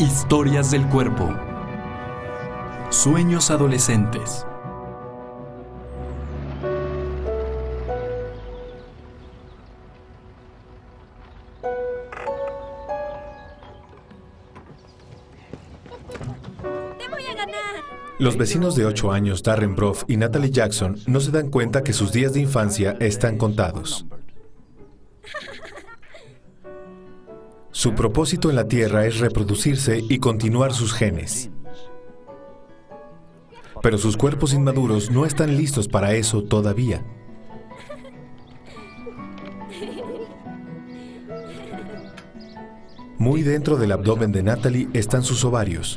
Historias del cuerpo. Sueños adolescentes. Los vecinos de 8 años, Darren Brough y Natalie Jackson, no se dan cuenta que sus días de infancia están contados. Su propósito en la Tierra es reproducirse y continuar sus genes. Pero sus cuerpos inmaduros no están listos para eso todavía. Muy dentro del abdomen de Natalie están sus ovarios.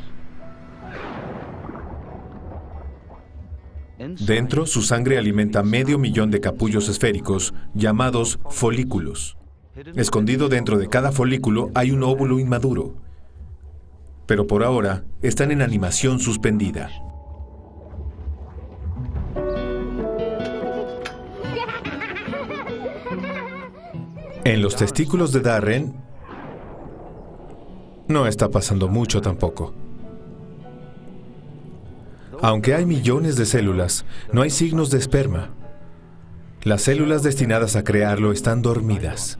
Dentro, su sangre alimenta 500,000 de capullos esféricos, llamados folículos. Escondido dentro de cada folículo hay un óvulo inmaduro. Pero por ahora, están en animación suspendida. En los testículos de Darren, no está pasando mucho tampoco. Aunque hay millones de células, no hay signos de esperma. Las células destinadas a crearlo están dormidas.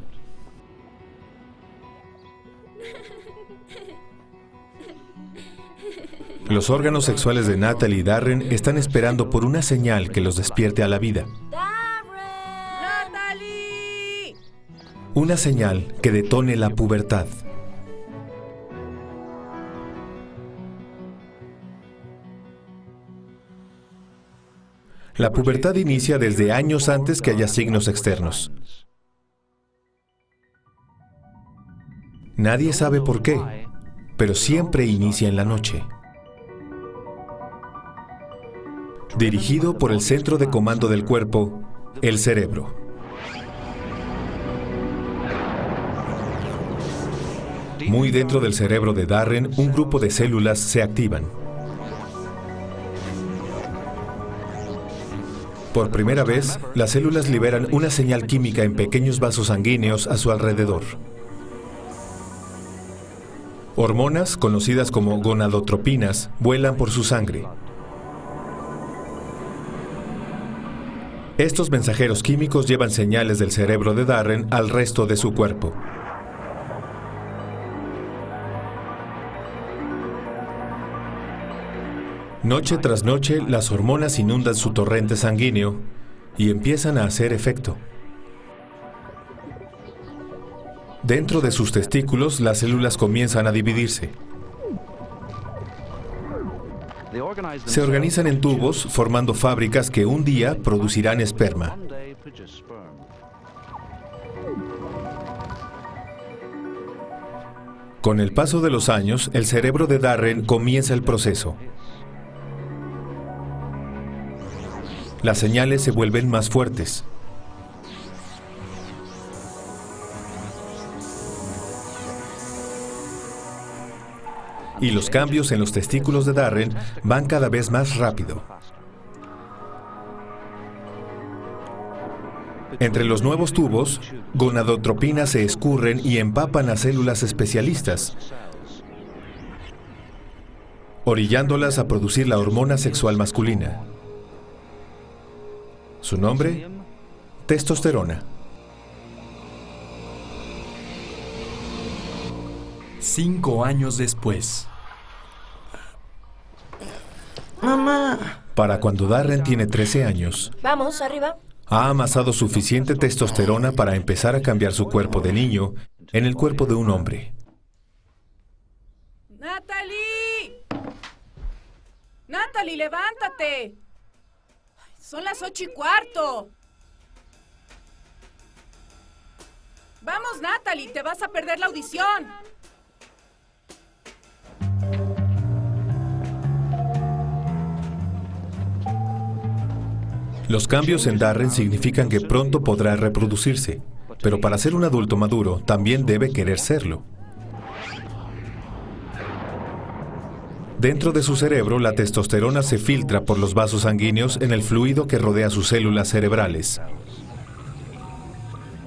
Los órganos sexuales de Natalie y Darren están esperando por una señal que los despierte a la vida. ¡Natalie! Una señal que detone la pubertad. La pubertad inicia desde años antes que haya signos externos. Nadie sabe por qué, pero siempre inicia en la noche. Dirigido por el centro de comando del cuerpo, el cerebro. Muy dentro del cerebro de Darren, un grupo de células se activan. Por primera vez, las células liberan una señal química en pequeños vasos sanguíneos a su alrededor. Hormonas, conocidas como gonadotropinas, vuelan por su sangre. Estos mensajeros químicos llevan señales del cerebro de Darren al resto de su cuerpo. Noche tras noche, las hormonas inundan su torrente sanguíneo y empiezan a hacer efecto. Dentro de sus testículos, las células comienzan a dividirse. Se organizan en tubos, formando fábricas que un día producirán esperma. Con el paso de los años, el cerebro de Darren comienza el proceso. Las señales se vuelven más fuertes. Y los cambios en los testículos de Darren van cada vez más rápido. Entre los nuevos tubos, gonadotropinas se escurren y empapan a células especialistas, orillándolas a producir la hormona sexual masculina. Su nombre, testosterona. 5 años después. ¡Mamá! Para cuando Darren tiene 13 años, Vamos, arriba. ha amasado suficiente testosterona para empezar a cambiar su cuerpo de niño en el cuerpo de un hombre. ¡Natalie! ¡Natalie, levántate! Son las 8:15. Vamos, Natalie, te vas a perder la audición. Los cambios en Darren significan que pronto podrá reproducirse, pero para ser un adulto maduro también debe querer serlo. Dentro de su cerebro, la testosterona se filtra por los vasos sanguíneos en el fluido que rodea sus células cerebrales.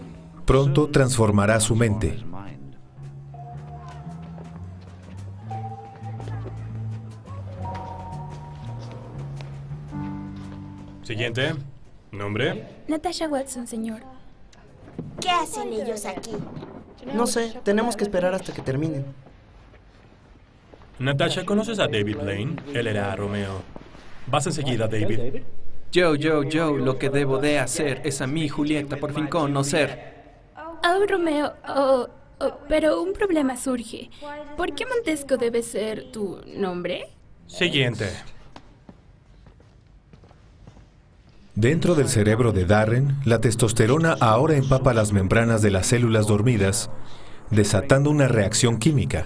Pronto transformará su mente. Siguiente. ¿Nombre? Natasha Watson, señor. ¿Qué hacen ellos aquí? No sé, tenemos que esperar hasta que terminen. Natasha, ¿conoces a David Blaine? Él era Romeo. Vas enseguida, David. Joe, lo que debo de hacer es a mí, Julieta, por fin conocer. Oh, Romeo, pero un problema surge. ¿Por qué Montesco debe ser tu nombre? Siguiente. Dentro del cerebro de Darren, la testosterona ahora empapa las membranas de las células dormidas, desatando una reacción química.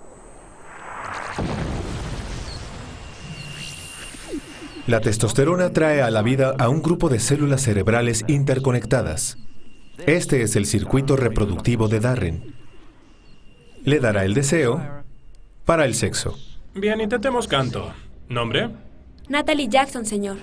La testosterona trae a la vida a un grupo de células cerebrales interconectadas. Este es el circuito reproductivo de Darren. Le dará el deseo para el sexo. Bien, intentemos canto. ¿Nombre? Natalie Jackson, señor.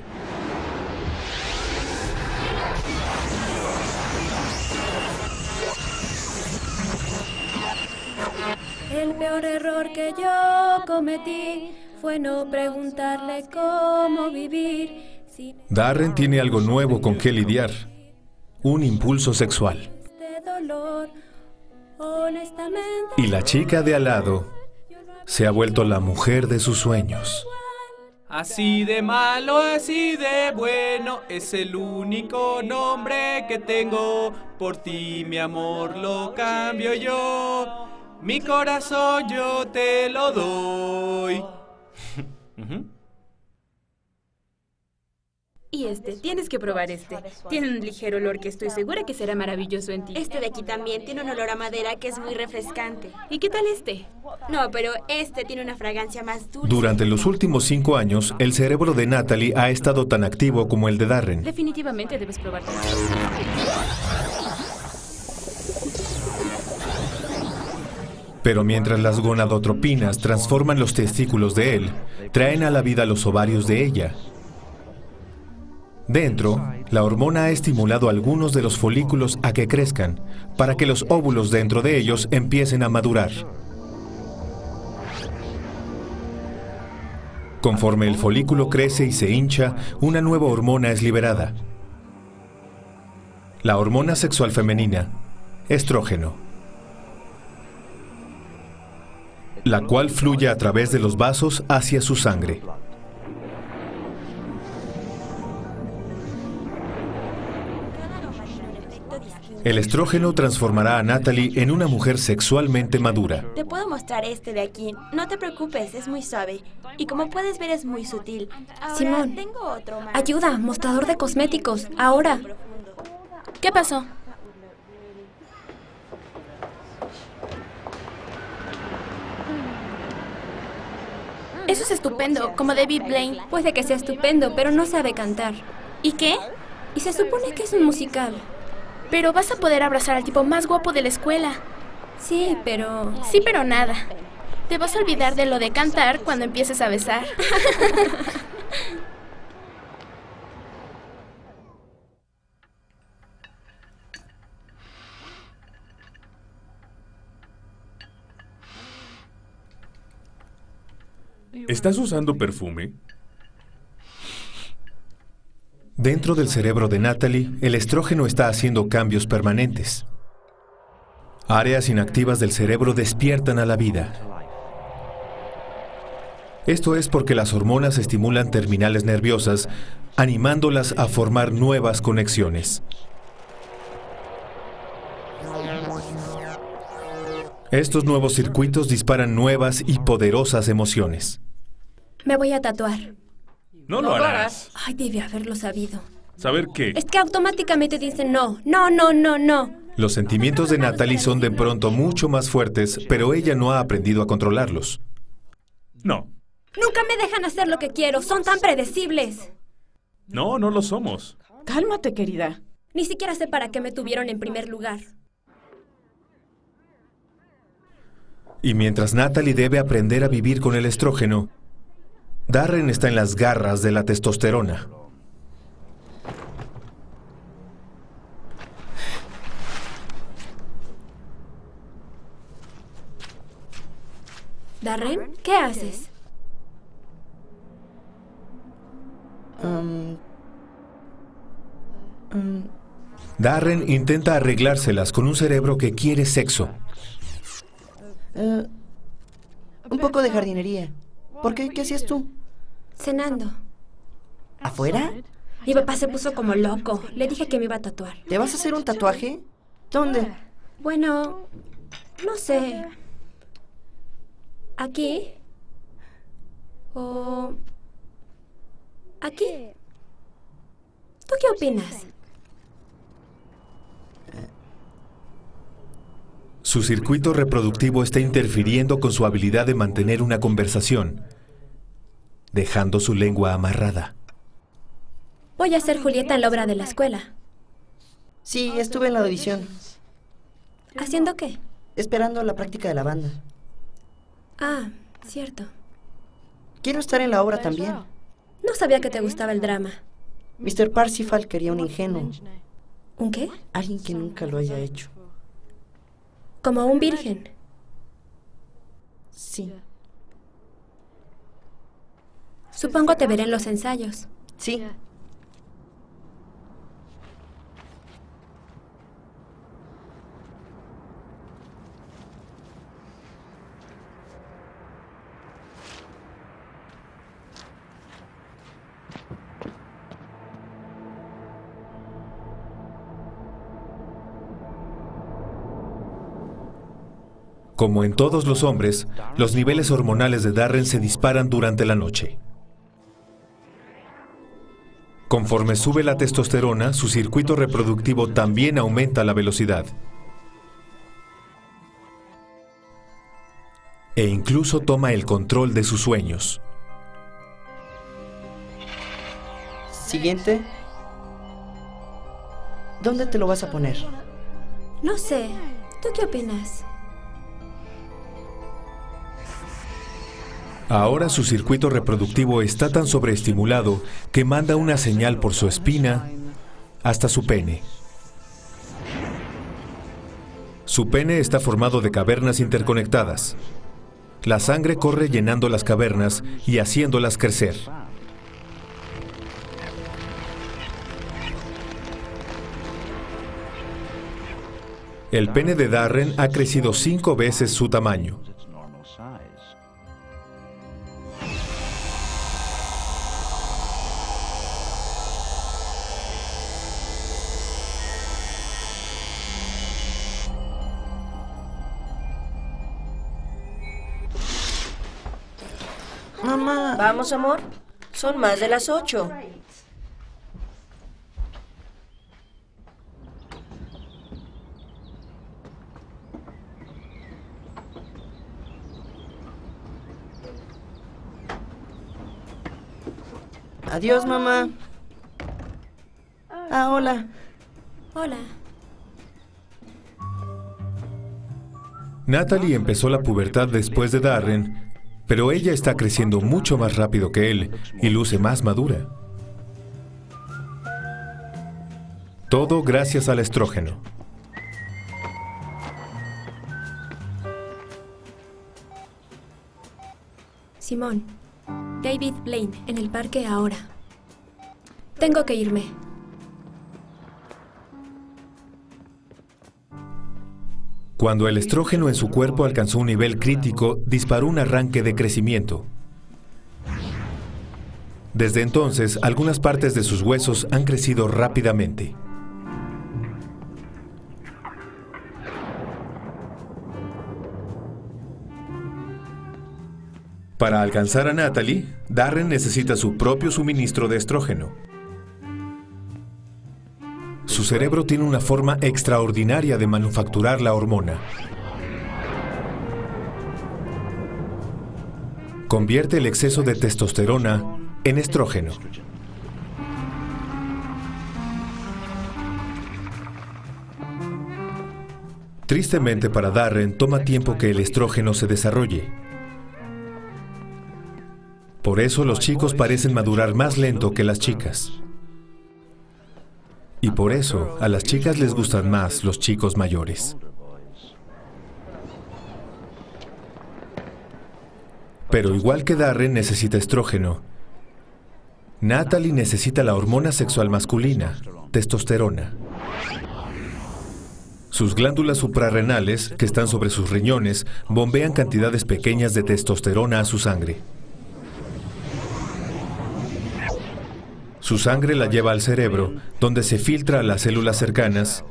El peor error que yo cometí fue no preguntarle cómo vivir. Darren tiene algo nuevo con que lidiar. Un impulso sexual. Y la chica de al lado se ha vuelto la mujer de sus sueños. Así de malo, así de bueno, es el único nombre que tengo. Por ti, mi amor, lo cambio yo. Mi corazón yo te lo doy. Y tienes que probar Tiene un ligero olor que estoy segura que será maravilloso en ti. Este de aquí también tiene un olor a madera que es muy refrescante. ¿Y qué tal No, pero tiene una fragancia más dulce. Durante los últimos 5 años, el cerebro de Natalie ha estado tan activo como el de Darren. Definitivamente debes probar. Pero mientras las gonadotropinas transforman los testículos de él, traen a la vida los ovarios de ella. Dentro, la hormona ha estimulado algunos de los folículos a que crezcan, para que los óvulos dentro de ellos empiecen a madurar. Conforme el folículo crece y se hincha, una nueva hormona es liberada. La hormona sexual femenina, estrógeno, la cual fluye a través de los vasos hacia su sangre. El estrógeno transformará a Natalie en una mujer sexualmente madura. Te puedo mostrar de aquí. No te preocupes, es muy suave. Y como puedes ver, es muy sutil. Ahora, Simón, tengo otro más. Ayuda, mostrador de cosméticos, ahora. ¿Qué pasó? Eso es estupendo, como David Blaine. Puede que sea estupendo, pero no sabe cantar. ¿Y qué? Y se supone que es un musical. Pero vas a poder abrazar al tipo más guapo de la escuela. Sí, pero... Sí, pero nada. Te vas a olvidar de lo de cantar cuando empieces a besar. ¿Estás usando perfume? Dentro del cerebro de Natalie, el estrógeno está haciendo cambios permanentes. Áreas inactivas del cerebro despiertan a la vida. Esto es porque las hormonas estimulan terminales nerviosas, animándolas a formar nuevas conexiones. Estos nuevos circuitos disparan nuevas y poderosas emociones. Me voy a tatuar. No lo harás. Ay, debí haberlo sabido. ¿Saber qué? Es que automáticamente dicen no, no, no, no, no. Los sentimientos de Natalie son de pronto mucho más fuertes, pero ella no ha aprendido a controlarlos. No. Nunca me dejan hacer lo que quiero, son tan predecibles. No, no lo somos. Cálmate, querida. Ni siquiera sé para qué me tuvieron en primer lugar. Y mientras Natalie debe aprender a vivir con el estrógeno, Darren está en las garras de la testosterona. ¿Darren? ¿Qué haces? Darren intenta arreglárselas con un cerebro que quiere sexo. Un poco de jardinería. ¿Por qué? ¿Qué hacías tú? Cenando. ¿Afuera? Mi papá se puso como loco. Le dije que me iba a tatuar. ¿Te vas a hacer un tatuaje? ¿Dónde? Bueno, no sé. ¿Aquí? ¿O aquí? ¿Tú qué opinas? Su circuito reproductivo está interfiriendo con su habilidad de mantener una conversación, dejando su lengua amarrada. Voy a ser Julieta en la obra de la escuela. Sí, estuve en la audición. ¿Haciendo qué? Esperando la práctica de la banda. Ah, cierto. Quiero estar en la obra también. No sabía que te gustaba el drama. Mr. Parsifal quería un ingenuo. ¿Un qué? Alguien que nunca lo haya hecho. Como un virgen. Sí. Supongo te veré en los ensayos. Sí. Como en todos los hombres, los niveles hormonales de Darren se disparan durante la noche. Conforme sube la testosterona, su circuito reproductivo también aumenta la velocidad. E incluso toma el control de sus sueños. Siguiente. ¿Dónde te lo vas a poner? No sé. ¿Tú qué opinas? Ahora su circuito reproductivo está tan sobreestimulado que manda una señal por su espina hasta su pene. Su pene está formado de cavernas interconectadas. La sangre corre llenando las cavernas y haciéndolas crecer. El pene de Darren ha crecido 5 veces su tamaño. Mamá. Vamos, amor. Son más de las 8. Adiós, mamá. Ah, hola. Hola. Natalie empezó la pubertad después de Darren, pero ella está creciendo mucho más rápido que él y luce más madura. Todo gracias al estrógeno. Simón. David Blaine, en el parque ahora. Tengo que irme. Cuando el estrógeno en su cuerpo alcanzó un nivel crítico, disparó un arranque de crecimiento. Desde entonces, algunas partes de sus huesos han crecido rápidamente. Para alcanzar a Natalie, Darren necesita su propio suministro de estrógeno. Su cerebro tiene una forma extraordinaria de manufacturar la hormona. Convierte el exceso de testosterona en estrógeno. Tristemente para Darren, toma tiempo que el estrógeno se desarrolle. Por eso los chicos parecen madurar más lento que las chicas. Y por eso a las chicas les gustan más los chicos mayores. Pero igual que Darren necesita estrógeno, Natalie necesita la hormona sexual masculina, testosterona. Sus glándulas suprarrenales, que están sobre sus riñones, bombean cantidades pequeñas de testosterona a su sangre. Su sangre la lleva al cerebro, donde se filtra a las células cercanas,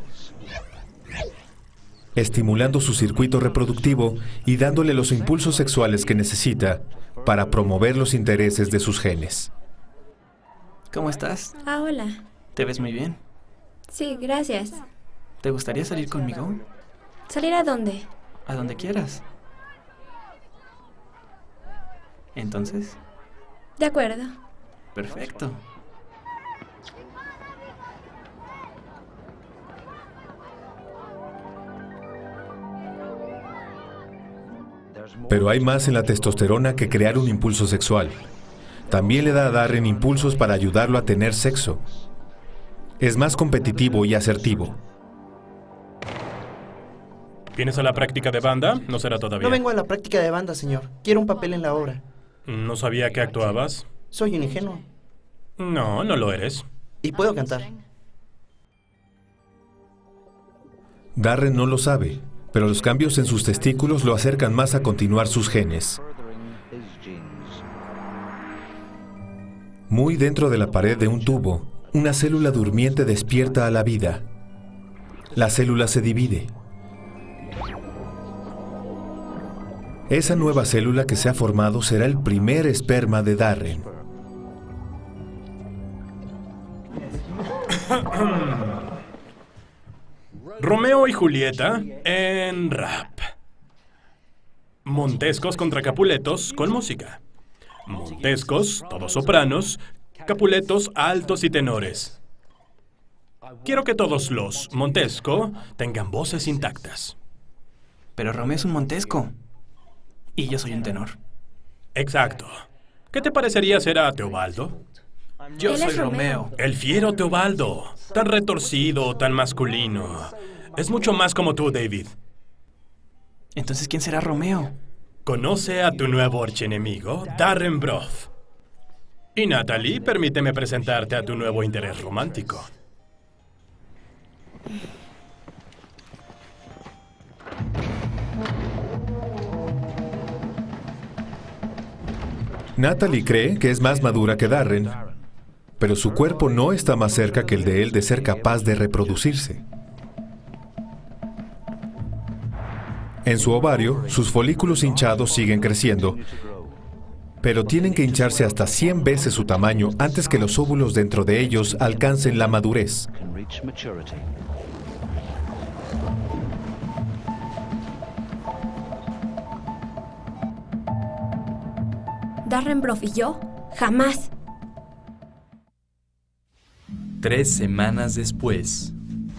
estimulando su circuito reproductivo y dándole los impulsos sexuales que necesita para promover los intereses de sus genes. ¿Cómo estás? Ah, hola. ¿Te ves muy bien? Sí, gracias. ¿Te gustaría salir conmigo? ¿Salir a dónde? A donde quieras. ¿Entonces? De acuerdo. Perfecto. Pero hay más en la testosterona que crear un impulso sexual. También le da a Darren impulsos para ayudarlo a tener sexo. Es más competitivo y asertivo. ¿Vienes a la práctica de banda? No será todavía. No vengo a la práctica de banda, señor. Quiero un papel en la obra. ¿No sabía que actuabas? Soy un ingenuo. No, no lo eres. Y puedo cantar. Darren no lo sabe, pero los cambios en sus testículos lo acercan más a continuar sus genes. Muy dentro de la pared de un tubo, una célula durmiente despierta a la vida. La célula se divide. Esa nueva célula que se ha formado será el primer esperma de Darren. Romeo y Julieta en rap. Montescos contra Capuletos con música. Montescos, todos sopranos, Capuletos altos y tenores. Quiero que todos los Montesco tengan voces intactas. Pero Romeo es un Montesco. Y yo soy un tenor. Exacto. ¿Qué te parecería ser a Teobaldo? Yo soy Romeo. El fiero Teobaldo. Tan retorcido, tan masculino. Es mucho más como tú, David. Entonces, ¿quién será Romeo? Conoce a tu nuevo archienemigo, Darren Broth. Y Natalie, permíteme presentarte a tu nuevo interés romántico. Natalie cree que es más madura que Darren, pero su cuerpo no está más cerca que el de él de ser capaz de reproducirse. En su ovario, sus folículos hinchados siguen creciendo, pero tienen que hincharse hasta 100 veces su tamaño antes que los óvulos dentro de ellos alcancen la madurez. ¿Darren Broth y yo? Jamás. 3 semanas después.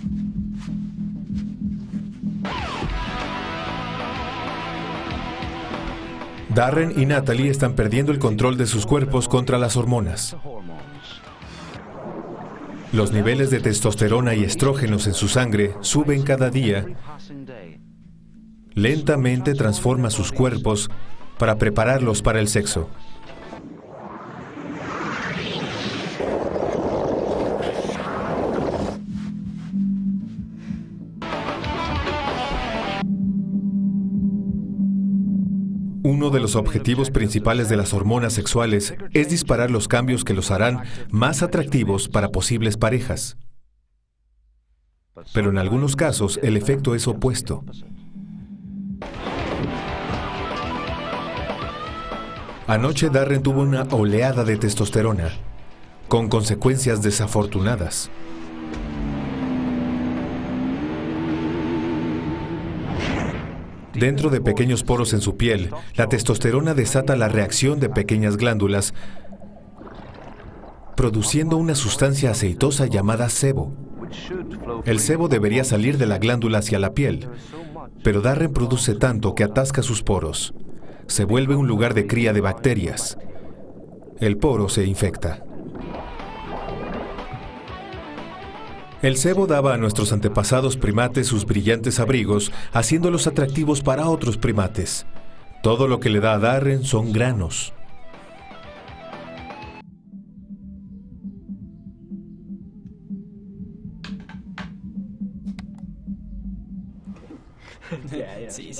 Darren y Natalie están perdiendo el control de sus cuerpos contra las hormonas. Los niveles de testosterona y estrógenos en su sangre suben cada día. Lentamente transforma sus cuerpos para prepararlos para el sexo. Uno de los objetivos principales de las hormonas sexuales es disparar los cambios que los harán más atractivos para posibles parejas. Pero en algunos casos el efecto es opuesto. Anoche Darren tuvo una oleada de testosterona, con consecuencias desafortunadas. Dentro de pequeños poros en su piel, la testosterona desata la reacción de pequeñas glándulas, produciendo una sustancia aceitosa llamada sebo. El sebo debería salir de la glándula hacia la piel, pero Darren produce tanto que atasca sus poros. Se vuelve un lugar de cría de bacterias. El poro se infecta. El sebo daba a nuestros antepasados primates sus brillantes abrigos, haciéndolos atractivos para otros primates. Todo lo que le da a Darren son granos.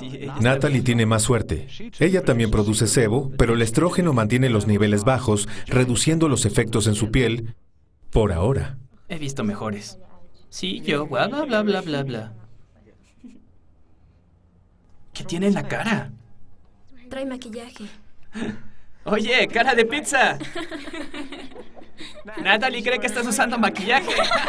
Natalie tiene más suerte. Ella también produce sebo, pero el estrógeno mantiene los niveles bajos, reduciendo los efectos en su piel, por ahora. He visto mejores. Sí, yo, bla, bla, bla, bla, bla, bla. ¿Qué tiene en la cara? Trae maquillaje. Oye, cara de pizza. Natalie cree que estás usando maquillaje.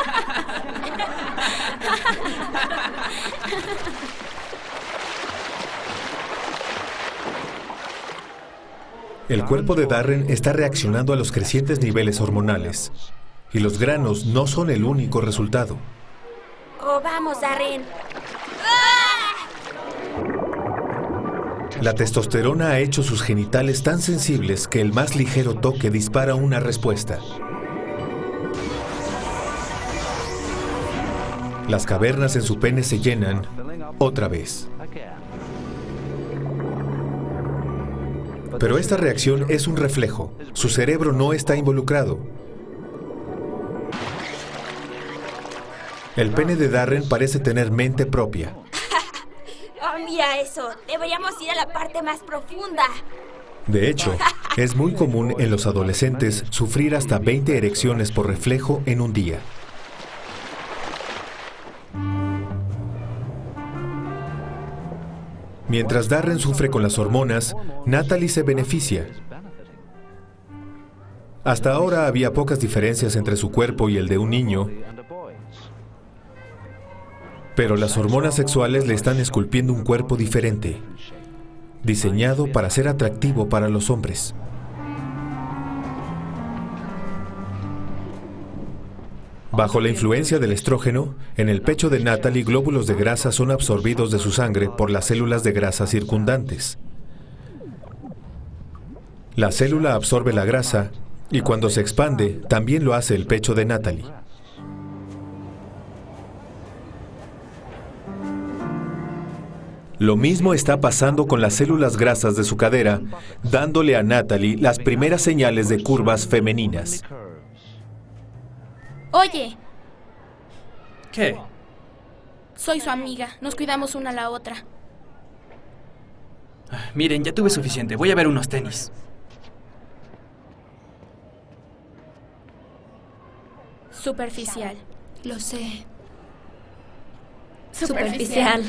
El cuerpo de Darren está reaccionando a los crecientes niveles hormonales. Y los granos no son el único resultado. Oh, vamos, Darren. La testosterona ha hecho sus genitales tan sensibles que el más ligero toque dispara una respuesta. Las cavernas en su pene se llenan otra vez. Pero esta reacción es un reflejo. Su cerebro no está involucrado. El pene de Darren parece tener mente propia. Oh, mira eso. Deberíamos ir a la parte más profunda. De hecho, es muy común en los adolescentes sufrir hasta 20 erecciones por reflejo en un día. Mientras Darren sufre con las hormonas, Natalie se beneficia. Hasta ahora había pocas diferencias entre su cuerpo y el de un niño, pero las hormonas sexuales le están esculpiendo un cuerpo diferente, diseñado para ser atractivo para los hombres. Bajo la influencia del estrógeno, en el pecho de Natalie glóbulos de grasa son absorbidos de su sangre por las células de grasa circundantes. La célula absorbe la grasa y cuando se expande, también lo hace el pecho de Natalie. Lo mismo está pasando con las células grasas de su cadera, dándole a Natalie las primeras señales de curvas femeninas. Oye, ¿Qué? soy su amiga. Nos cuidamos una a la otra. Miren, ya tuve suficiente. Voy a ver unos tenis. Superficial. Lo sé. Superficial.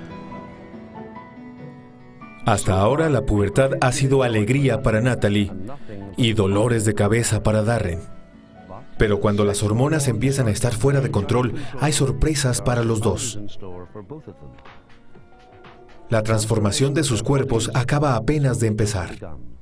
Hasta ahora la pubertad ha sido alegría para Natalie y dolores de cabeza para Darren. Pero cuando las hormonas empiezan a estar fuera de control, hay sorpresas para los dos. La transformación de sus cuerpos acaba apenas de empezar.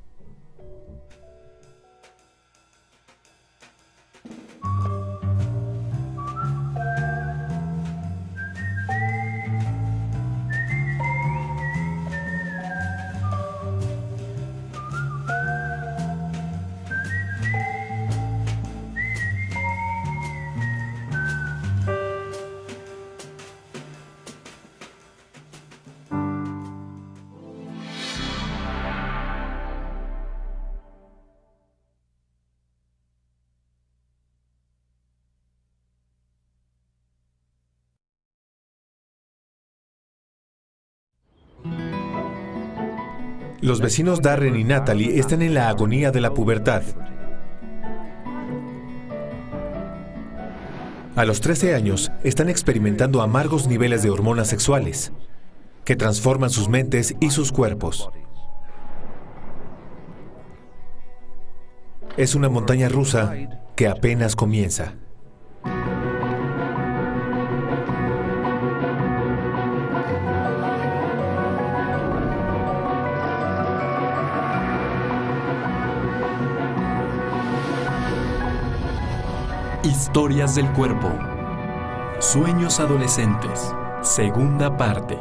Los vecinos Darren y Natalie están en la agonía de la pubertad. A los 13 años, están experimentando amargos niveles de hormonas sexuales, que transforman sus mentes y sus cuerpos. Es una montaña rusa que apenas comienza. Historias del cuerpo. Sueños adolescentes. Segunda parte.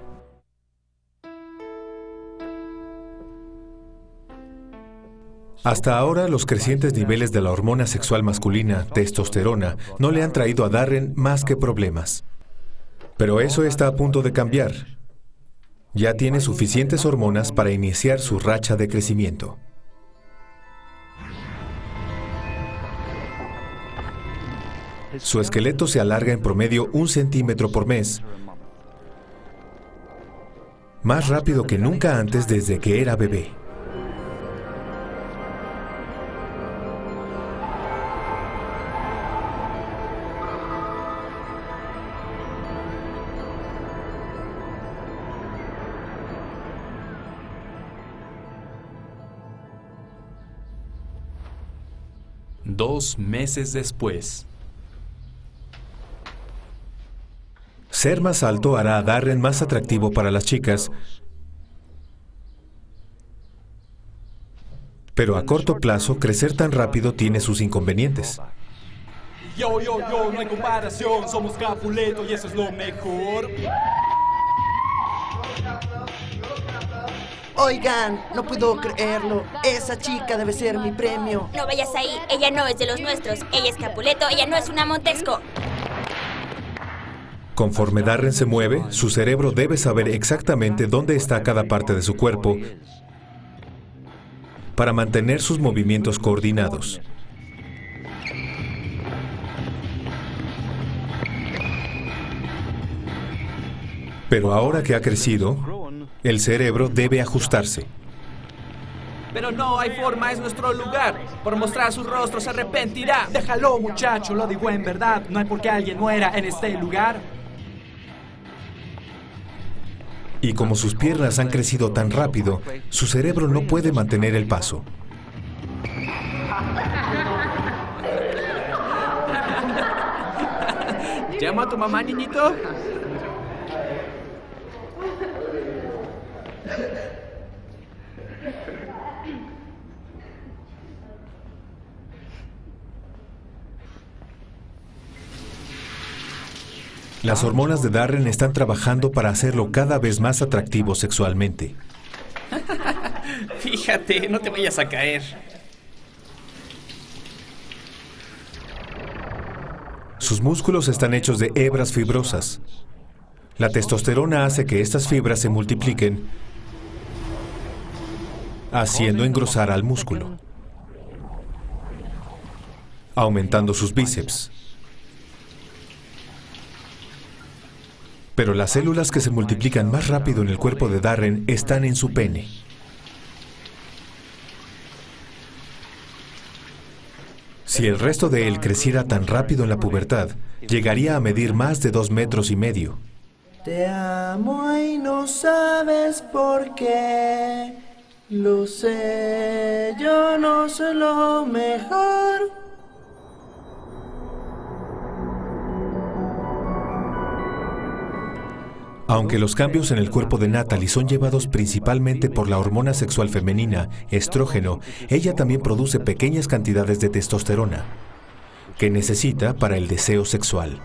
Hasta ahora, los crecientes niveles de la hormona sexual masculina, testosterona, no le han traído a Darren más que problemas. Pero eso está a punto de cambiar. Ya tiene suficientes hormonas para iniciar su racha de crecimiento. Su esqueleto se alarga en promedio 1 centímetro por mes, más rápido que nunca antes desde que era bebé. Dos meses después. Ser más alto hará a Darren más atractivo para las chicas, pero a corto plazo, crecer tan rápido tiene sus inconvenientes. Yo, no hay comparación, somos Capuleto y eso es lo mejor. Oigan, no puedo creerlo. Esa chica debe ser mi premio. No vayas ahí, ella no es de los nuestros. Ella es Capuleto, ella no es una Montesco. Conforme Darren se mueve, su cerebro debe saber exactamente dónde está cada parte de su cuerpo para mantener sus movimientos coordinados. Pero ahora que ha crecido, el cerebro debe ajustarse. Pero no hay forma, es nuestro lugar. Por mostrar su rostro se arrepentirá. Déjalo, muchacho, lo digo en verdad. No hay por qué alguien muera en este lugar. Y como sus piernas han crecido tan rápido, su cerebro no puede mantener el paso. ¿Llamo a tu mamá, niñito? Las hormonas de Darren están trabajando para hacerlo cada vez más atractivo sexualmente. Fíjate, no te vayas a caer. Sus músculos están hechos de hebras fibrosas. La testosterona hace que estas fibras se multipliquen, haciendo engrosar al músculo, aumentando sus bíceps. Pero las células que se multiplican más rápido en el cuerpo de Darren están en su pene. Si el resto de él creciera tan rápido en la pubertad, llegaría a medir más de 2,5 metros. Te amo y no sabes por qué. Lo sé, yo no soy lo mejor. Aunque los cambios en el cuerpo de Natalie son llevados principalmente por la hormona sexual femenina, estrógeno, ella también produce pequeñas cantidades de testosterona, que necesita para el deseo sexual.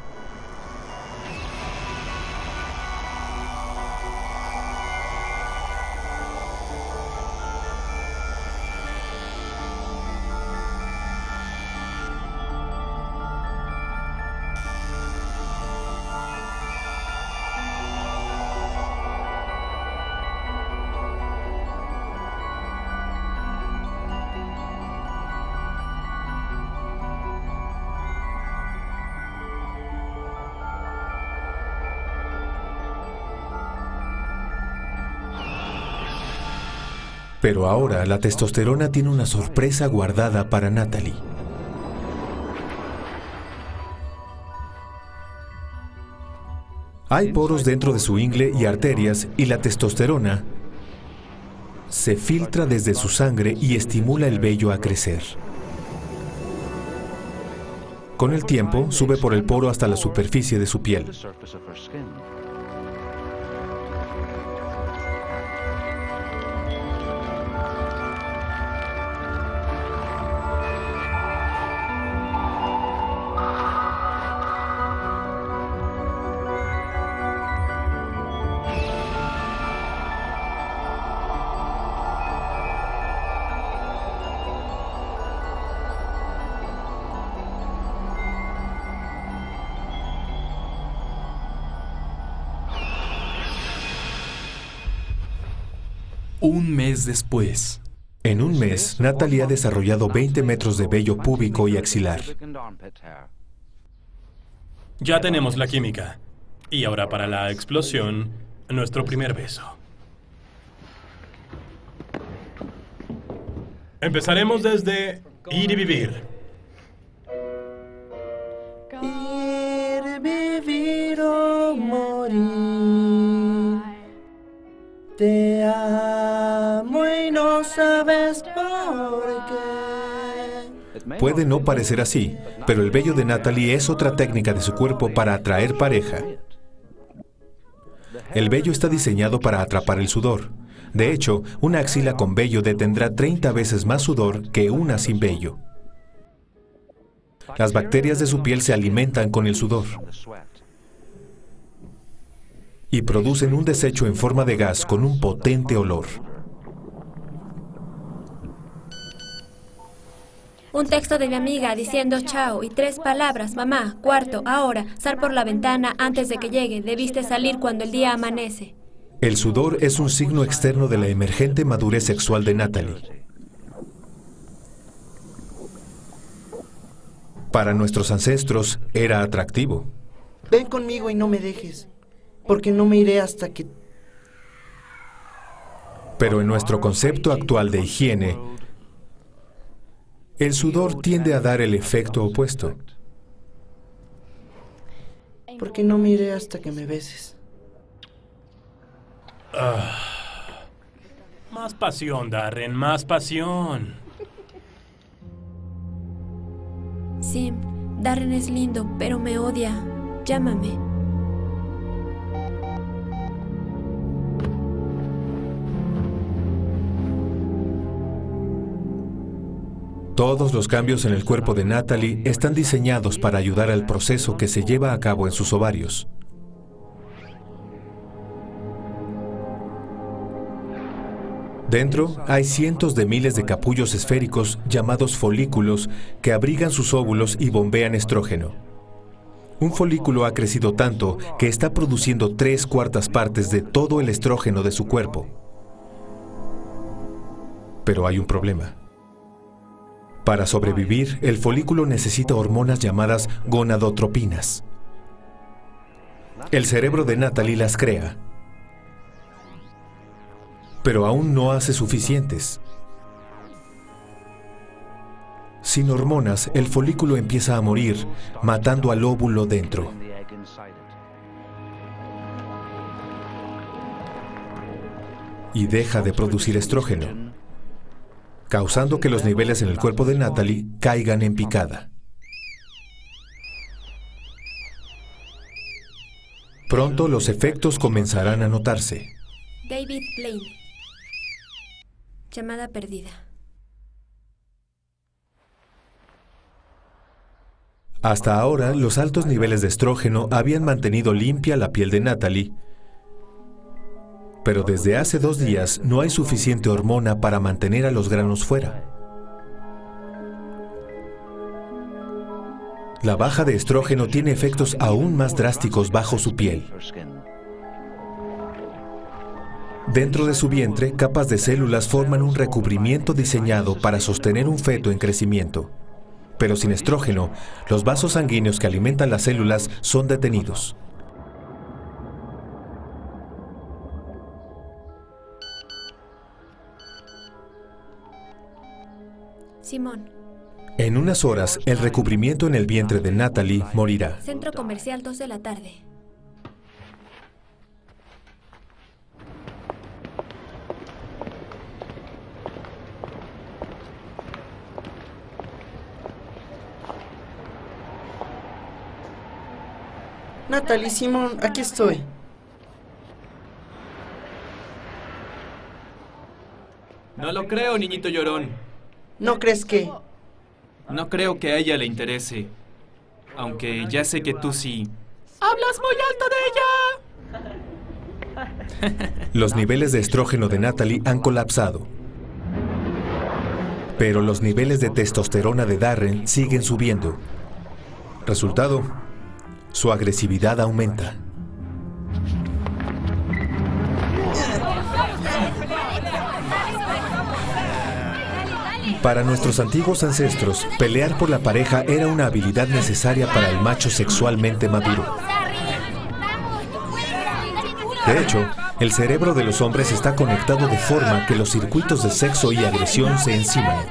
Pero ahora la testosterona tiene una sorpresa guardada para Natalie. Hay poros dentro de su ingle y arterias y la testosterona se filtra desde su sangre y estimula el vello a crecer. Con el tiempo, sube por el poro hasta la superficie de su piel. Un mes después. En un mes, Natalie ha desarrollado 20 metros de vello púbico y axilar. Ya tenemos la química. Y ahora para la explosión, nuestro primer beso. Empezaremos desde ir y vivir. Ir, vivir o morir. Te amo y no sabes por qué. Puede no parecer así, pero el vello de Natalie es otra técnica de su cuerpo para atraer pareja. El vello está diseñado para atrapar el sudor. De hecho, una axila con vello detendrá 30 veces más sudor que una sin vello. Las bacterias de su piel se alimentan con el sudor y producen un desecho en forma de gas con un potente olor. Un texto de mi amiga diciendo chao y 3 palabras, mamá, cuarto, ahora, sal por la ventana antes de que llegue, debiste salir cuando el día amanece. El sudor es un signo externo de la emergente madurez sexual de Natalie. Para nuestros ancestros era atractivo. Ven conmigo y no me dejes, porque no me iré hasta que... Pero en nuestro concepto actual de higiene, el sudor tiende a dar el efecto opuesto. Porque no me iré hasta que me beses. Más pasión, Darren, más pasión. Sim, Darren es lindo, pero me odia. Llámame. Todos los cambios en el cuerpo de Natalie están diseñados para ayudar al proceso que se lleva a cabo en sus ovarios. Dentro hay cientos de miles de capullos esféricos llamados folículos que abrigan sus óvulos y bombean estrógeno. Un folículo ha crecido tanto que está produciendo 3/4 partes de todo el estrógeno de su cuerpo. Pero hay un problema. Para sobrevivir, el folículo necesita hormonas llamadas gonadotropinas. El cerebro de Natalie las crea, pero aún no hace suficientes. Sin hormonas, el folículo empieza a morir, matando al óvulo dentro. Y deja de producir estrógeno, causando que los niveles en el cuerpo de Natalie caigan en picada. Pronto los efectos comenzarán a notarse. David Blaine. Llamada perdida. Hasta ahora, los altos niveles de estrógeno habían mantenido limpia la piel de Natalie, pero desde hace 2 días no hay suficiente hormona para mantener a los granos fuera. La baja de estrógeno tiene efectos aún más drásticos bajo su piel. Dentro de su vientre, capas de células forman un recubrimiento diseñado para sostener un feto en crecimiento. Pero sin estrógeno, los vasos sanguíneos que alimentan las células son detenidos. Simón. En unas horas, el recubrimiento en el vientre de Natalie morirá. Centro Comercial, 2 de la tarde. Natalie, Simón, aquí estoy. No lo creo, niñito llorón. ¿No crees que...? No creo que a ella le interese. Aunque ya sé que tú sí. ¡Hablas muy alto de ella! Los niveles de estrógeno de Natalie han colapsado. Pero los niveles de testosterona de Darren siguen subiendo. Resultado, su agresividad aumenta. Para nuestros antiguos ancestros, pelear por la pareja era una habilidad necesaria para el macho sexualmente maduro. De hecho, el cerebro de los hombres está conectado de forma que los circuitos de sexo y agresión se enciman.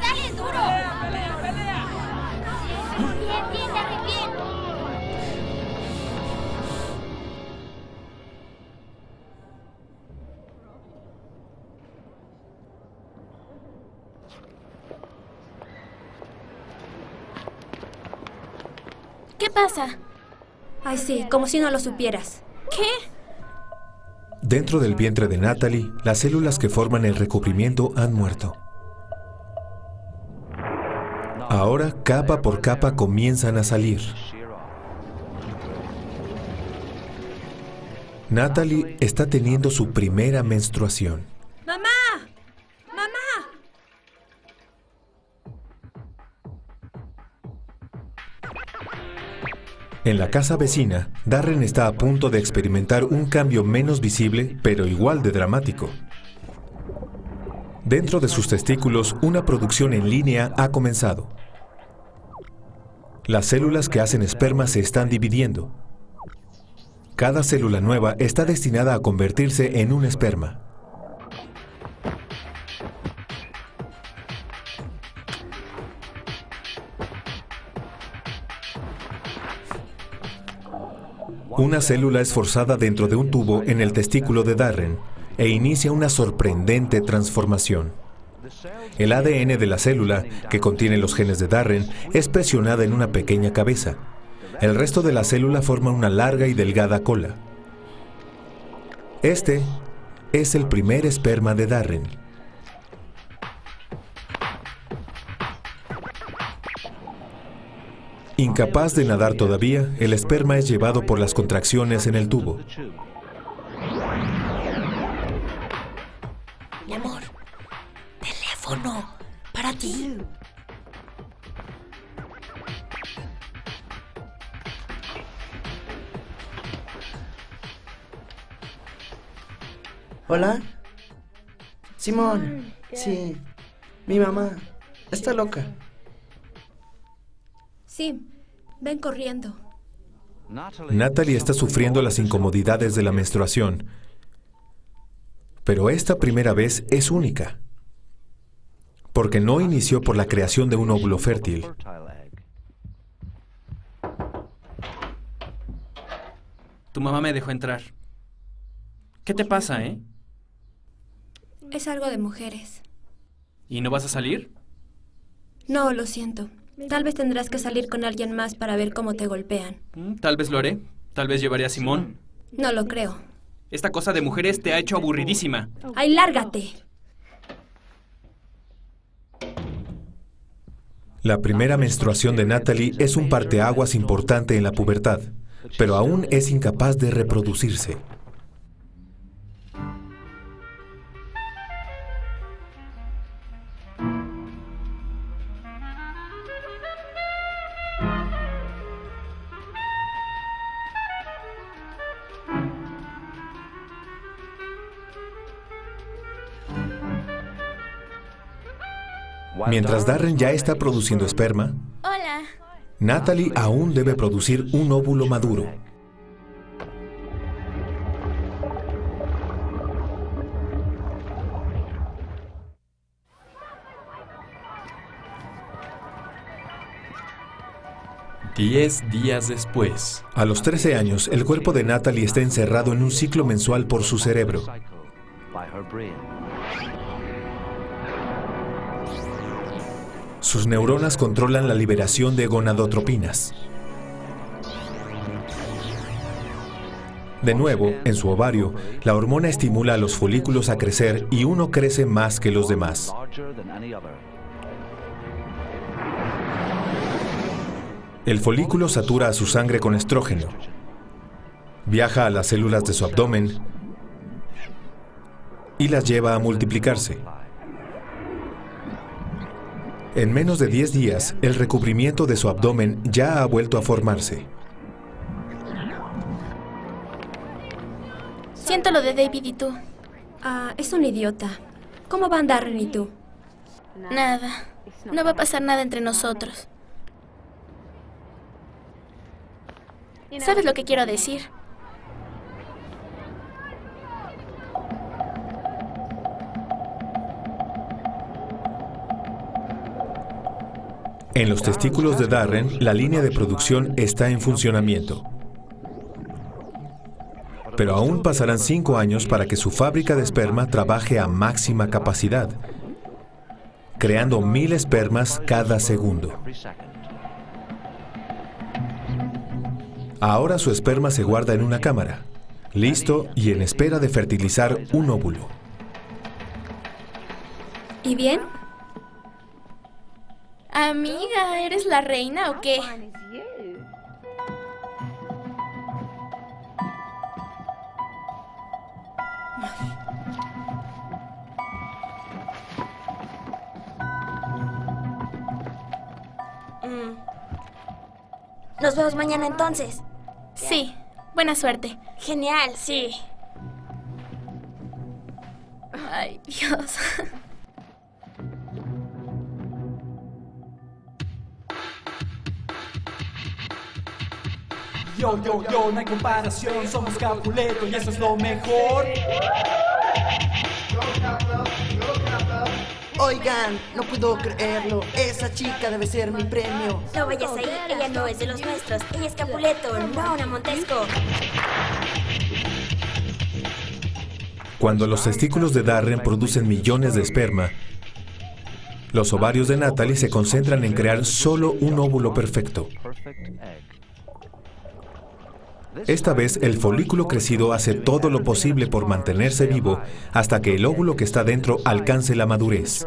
¿Qué pasa? Ay, sí, como si no lo supieras. ¿Qué? Dentro del vientre de Natalie, las células que forman el recubrimiento han muerto. Ahora, capa por capa, comienzan a salir. Natalie está teniendo su primera menstruación. ¡Mamá! ¡Mamá! En la casa vecina, Darren está a punto de experimentar un cambio menos visible, pero igual de dramático. Dentro de sus testículos, una producción en línea ha comenzado. Las células que hacen esperma se están dividiendo. Cada célula nueva está destinada a convertirse en un esperma. Una célula es forzada dentro de un tubo en el testículo de Darren e inicia una sorprendente transformación. El ADN de la célula, que contiene los genes de Darren, es presionada en una pequeña cabeza. El resto de la célula forma una larga y delgada cola. Este es el primer esperma de Darren. Incapaz de nadar todavía, el esperma es llevado por las contracciones en el tubo. Mi amor, teléfono, para ti. ¿Hola? Simón, sí. Mi mamá está loca. Sí, ven corriendo. Natalie está sufriendo las incomodidades de la menstruación, pero esta primera vez es única, porque no inició por la creación de un óvulo fértil. Tu mamá me dejó entrar. ¿Qué te pasa, eh? Es algo de mujeres. ¿Y no vas a salir? No, lo siento. Tal vez tendrás que salir con alguien más para ver cómo te golpean. Tal vez lo haré. Tal vez llevaré a Simón. No lo creo. Esta cosa de mujeres te ha hecho aburridísima. ¡Ay, lárgate! La primera menstruación de Natalie es un parteaguas importante en la pubertad, pero aún es incapaz de reproducirse. Mientras Darren ya está produciendo esperma, Hola. Natalie aún debe producir un óvulo maduro. Diez días después. A los 13 años, el cuerpo de Natalie está encerrado en un ciclo mensual por su cerebro. Sus neuronas controlan la liberación de gonadotropinas. De nuevo, en su ovario, la hormona estimula a los folículos a crecer y uno crece más que los demás. El folículo satura a su sangre con estrógeno. Viaja a las células de su abdomen y las lleva a multiplicarse. En menos de 10 días, el recubrimiento de su abdomen ya ha vuelto a formarse. Siento lo de David y tú. Ah, es un idiota. ¿Cómo van Darren y tú? Nada. No va a pasar nada entre nosotros. ¿Sabes lo que quiero decir? En los testículos de Darren, la línea de producción está en funcionamiento. Pero aún pasarán 5 años para que su fábrica de esperma trabaje a máxima capacidad, creando 1000 espermas cada segundo. Ahora su esperma se guarda en una cámara, listo y en espera de fertilizar un óvulo. ¿Y bien? Amiga, ¿eres la reina o qué? Nos vemos mañana entonces. Sí, buena suerte. Genial, sí. Ay, Dios. Yo, no hay comparación, somos Capuleto y eso es lo mejor. Oigan, no puedo creerlo. Esa chica debe ser mi premio. No vayas ahí, ella no es de los nuestros. Ella es Capuleto, no una Montesco. Cuando los testículos de Darren producen millones de esperma, los ovarios de Natalie se concentran en crear solo un óvulo perfecto. Esta vez, el folículo crecido hace todo lo posible por mantenerse vivo hasta que el óvulo que está dentro alcance la madurez.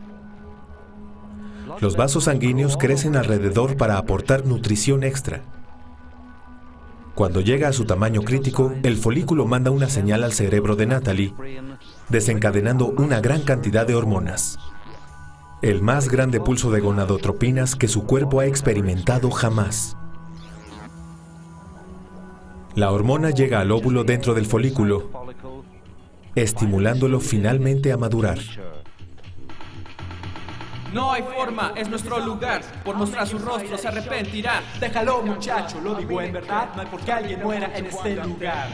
Los vasos sanguíneos crecen alrededor para aportar nutrición extra. Cuando llega a su tamaño crítico, el folículo manda una señal al cerebro de Natalie, desencadenando una gran cantidad de hormonas. El más grande pulso de gonadotropinas que su cuerpo ha experimentado jamás. La hormona llega al óvulo dentro del folículo, estimulándolo finalmente a madurar. No hay forma, es nuestro lugar. Por mostrar su rostro se arrepentirá. Déjalo, muchacho, lo digo en verdad. No hay por qué alguien muera en este lugar.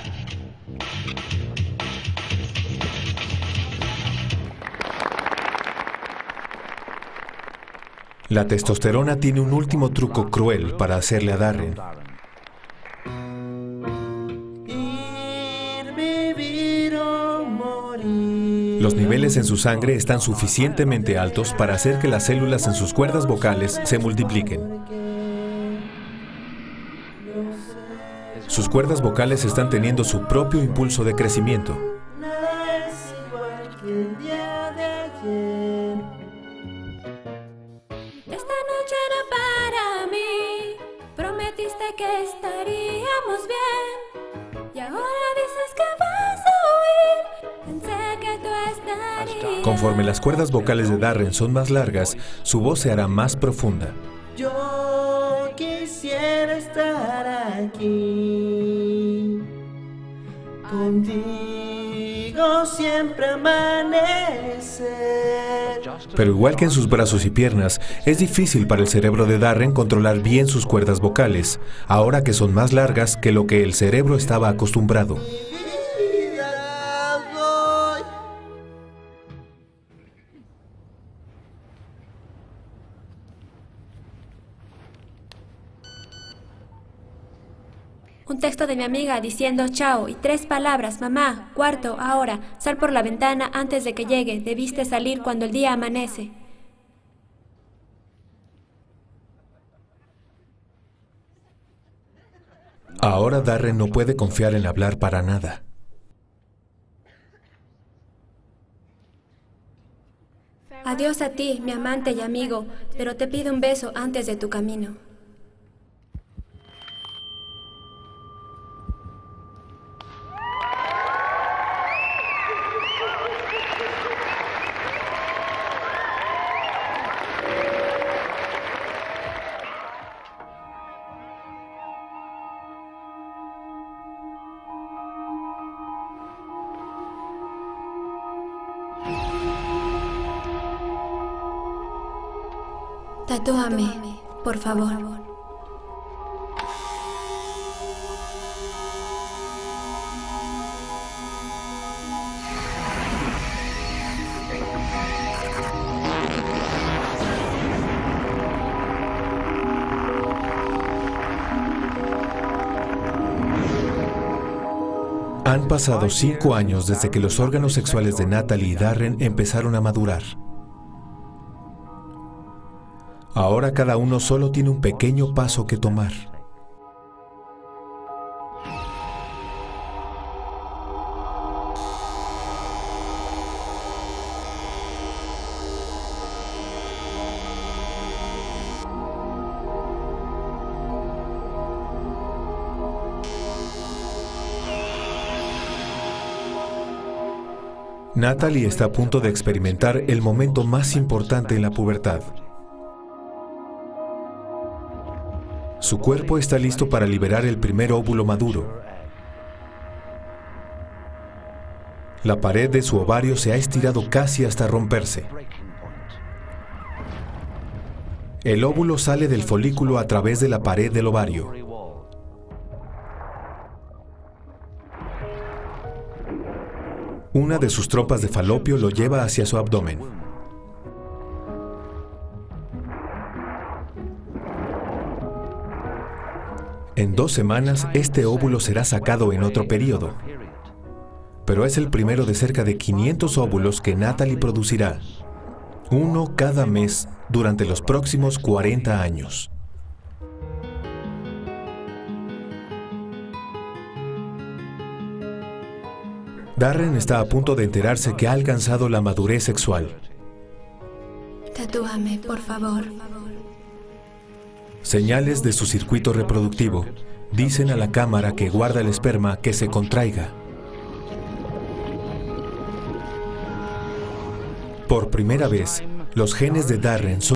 La testosterona tiene un último truco cruel para hacerle a Darren. Los niveles en su sangre están suficientemente altos para hacer que las células en sus cuerdas vocales se multipliquen. Sus cuerdas vocales están teniendo su propio impulso de crecimiento. Esta noche era para mí. Prometiste que estaríamos bien. Y ahora dices que vas a huir. Pensé que tú estarías. Conforme las cuerdas vocales de Darren son más largas, su voz se hará más profunda. Yo quisiera estar aquí, contigo siempre amanecer. Pero igual que en sus brazos y piernas, es difícil para el cerebro de Darren controlar bien sus cuerdas vocales, ahora que son más largas que lo que el cerebro estaba acostumbrado. Un texto de mi amiga diciendo chao y 3 palabras, mamá, cuarto, ahora, sal por la ventana antes de que llegue, debiste salir cuando el día amanece. Ahora Darren no puede confiar en hablar para nada. Adiós a ti, mi amante y amigo, pero te pido un beso antes de tu camino. Tatúame, por favor. Han pasado 5 años desde que los órganos sexuales de Natalie y Darren empezaron a madurar. Ahora cada uno solo tiene un pequeño paso que tomar. Natalie está a punto de experimentar el momento más importante en la pubertad. Su cuerpo está listo para liberar el primer óvulo maduro. La pared de su ovario se ha estirado casi hasta romperse. El óvulo sale del folículo a través de la pared del ovario. Una de sus trompas de falopio lo lleva hacia su abdomen. En 2 semanas, este óvulo será sacado en otro periodo. Pero es el primero de cerca de 500 óvulos que Natalie producirá, uno cada mes durante los próximos 40 años. Darren está a punto de enterarse que ha alcanzado la madurez sexual. Tatúame, por favor. Señales de su circuito reproductivo dicen a la cámara que guarda el esperma que se contraiga. Por primera vez, los genes de Darren son